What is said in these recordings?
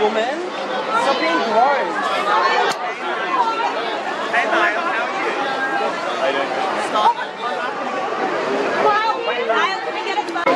woman. Stop being gross. Hey Niall, how are you? I don't know. Stop. Niall, can we get a photo?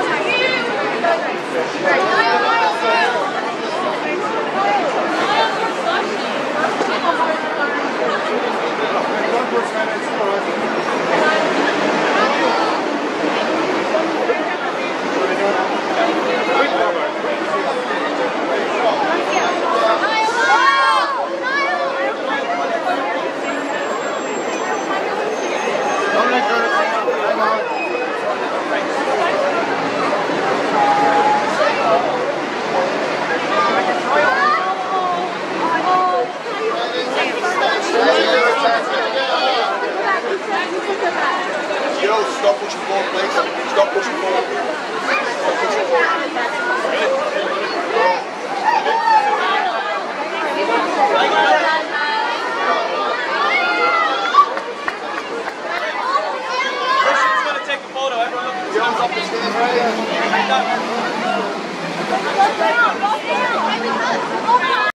Yo, stop pushing forward, please. Stop pushing forward. Stop pushing forward. Christian's going to take a photo. Everyone look at the John's up the stairs right here. Oh,